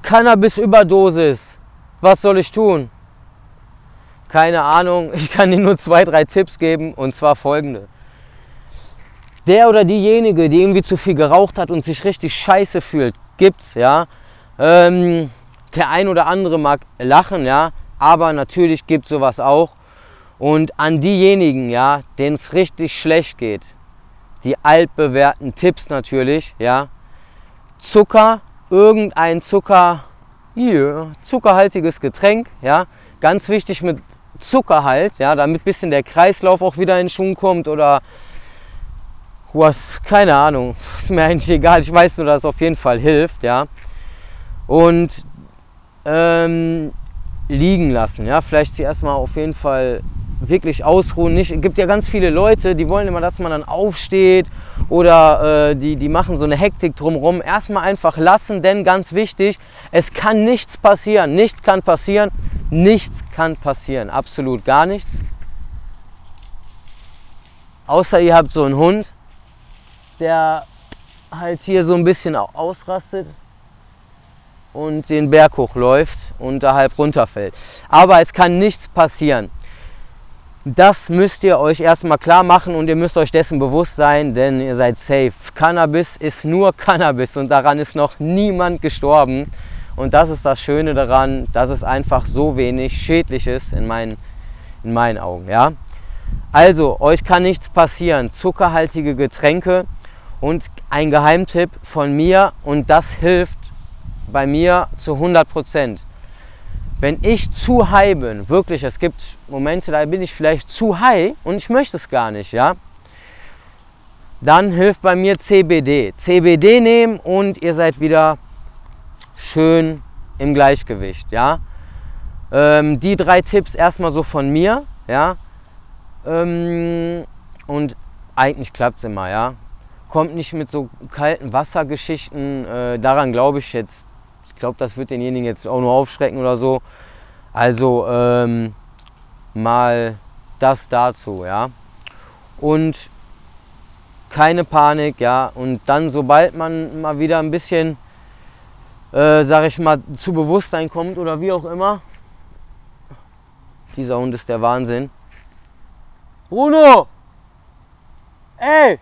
Cannabis-Überdosis. Was soll ich tun? Keine Ahnung, ich kann dir nur 2, 3 Tipps geben, und zwar folgende. Der oder diejenige, die irgendwie zu viel geraucht hat und sich richtig scheiße fühlt, gibt's, ja. Der ein oder andere mag lachen, ja, aber natürlich gibt es sowas auch. Und an diejenigen, ja, denen es richtig schlecht geht, die altbewährten Tipps natürlich, ja. Zucker, irgendein zuckerhaltiges Getränk, ja. Ganz wichtig mit Zuckerhalt, ja, damit ein bisschen der Kreislauf auch wieder in Schwung kommt oder was, keine Ahnung, ist mir eigentlich egal, ich weiß nur, dass es auf jeden Fall hilft, ja. Und liegen lassen, ja, vielleicht sie erstmal auf jeden Fall wirklich ausruhen. Es gibt ja ganz viele Leute, die wollen immer, dass man dann aufsteht oder die machen so eine Hektik drumherum. Erstmal einfach lassen, denn ganz wichtig, es kann nichts passieren, nichts kann passieren, absolut gar nichts. Außer ihr habt so einen Hund, der halt hier so ein bisschen ausrastet und den Berg hochläuft und da halb runterfällt. Aber es kann nichts passieren. Das müsst ihr euch erstmal klar machen und ihr müsst euch dessen bewusst sein, denn ihr seid safe. Cannabis ist nur Cannabis und daran ist noch niemand gestorben. Und das ist das Schöne daran, dass es einfach so wenig schädlich ist in meinen Augen. Ja? Also, euch kann nichts passieren. Zuckerhaltige Getränke und ein Geheimtipp von mir, und das hilft bei mir zu 100%. Wenn ich zu high bin, wirklich, es gibt Momente, da bin ich vielleicht zu high und ich möchte es gar nicht, ja, dann hilft bei mir CBD. CBD nehmen und ihr seid wieder schön im Gleichgewicht, ja. Die 3 Tipps erstmal so von mir, ja. Und eigentlich klappt es immer, ja. Kommt nicht mit so kalten Wassergeschichten, daran glaube ich jetzt. Ich glaube, das wird denjenigen jetzt auch nur aufschrecken oder so. Also mal das dazu, ja. Und keine Panik, ja. Und dann, sobald man mal wieder ein bisschen, sag ich mal, zu Bewusstsein kommt oder wie auch immer. Dieser Hund ist der Wahnsinn. Bruno! Ey!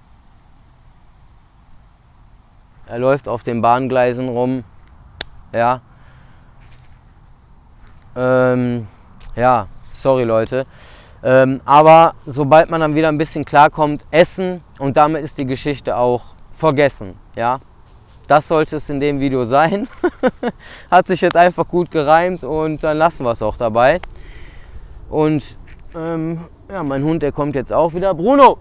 Er läuft auf den Bahngleisen rum. Ja. Ja, sorry Leute. Aber sobald man dann wieder ein bisschen klarkommt, essen, und damit ist die Geschichte auch vergessen. Ja. Das sollte es in dem Video sein. Hat sich jetzt einfach gut gereimt und dann lassen wir es auch dabei. Und ja, mein Hund, der kommt jetzt auch wieder. Bruno!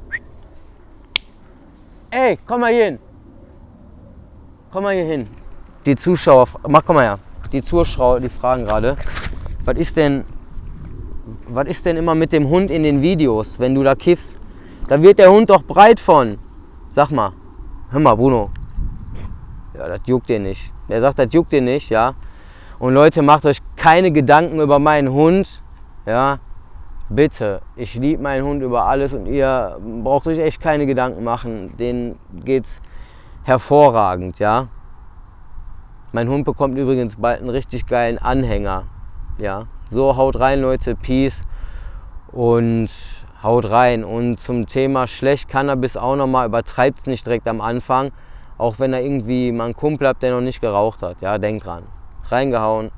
Ey, komm mal hier hin. Komm mal hier hin. Die Zuschauer, komm mal her. Die Zuschauer, die fragen gerade, was ist denn immer mit dem Hund in den Videos, wenn du da kiffst? Da wird der Hund doch breit von. Sag mal, hör mal, Bruno. Ja, das juckt dir nicht. Der sagt, das juckt dir nicht, ja. Und Leute, macht euch keine Gedanken über meinen Hund, ja. Bitte, ich liebe meinen Hund über alles und ihr braucht euch echt keine Gedanken machen. Denen geht's hervorragend, ja. Mein Hund bekommt übrigens bald einen richtig geilen Anhänger, ja. So, haut rein, Leute, Peace und haut rein. Und zum Thema schlecht Cannabis auch nochmal, übertreibt es nicht direkt am Anfang, auch wenn ihr irgendwie mal einen Kumpel habt, der noch nicht geraucht hat, ja, denkt dran. Reingehauen.